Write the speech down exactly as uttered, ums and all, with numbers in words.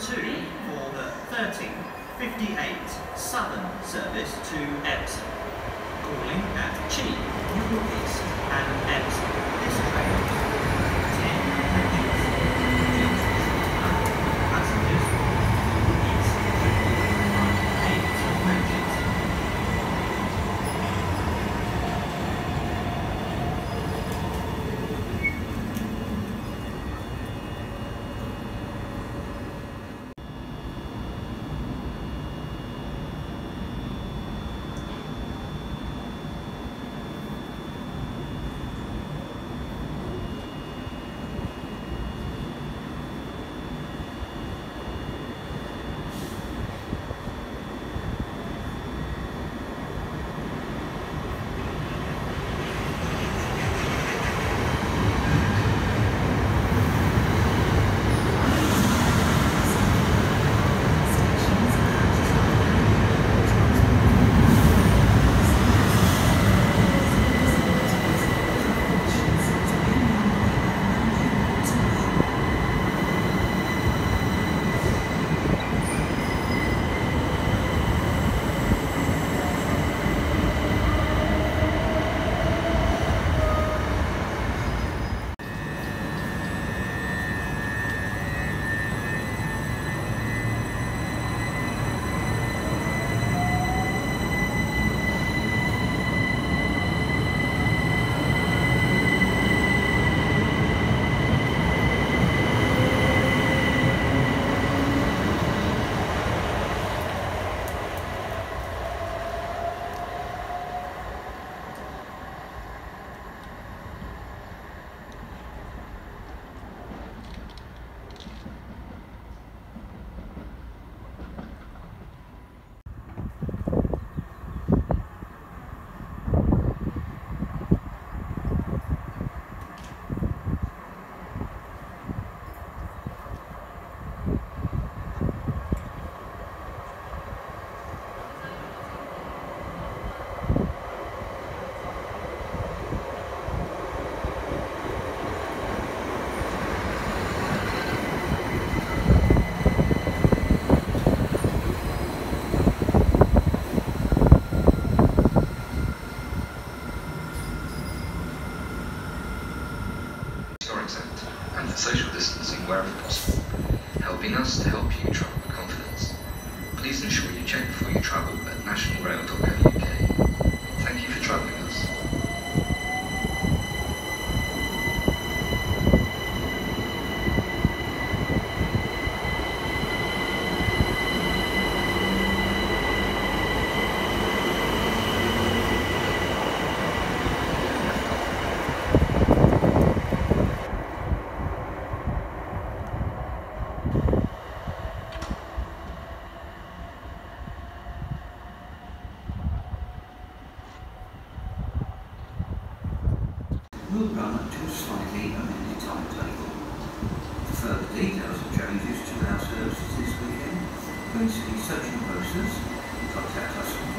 two for the thirteen fifty-eight Southern service to Epsom. Calling at Chi, Newport East and Epsom. This train ten coaches. Passengers East eight coaches. And for social distancing wherever possible, helping us to help you travel with confidence. Please ensure you check before you travel at national rail dot co dot U K. Thank you for travelling with us. Will run to a slightly amended timetable. For further details and changes to our services this weekend, please see such posters and contact us